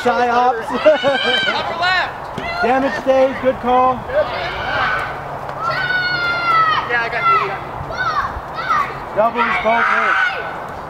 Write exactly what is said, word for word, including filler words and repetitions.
Shy ops. Upper left. Damage stays. Good call. Yeah, I got you. Doubles both hits.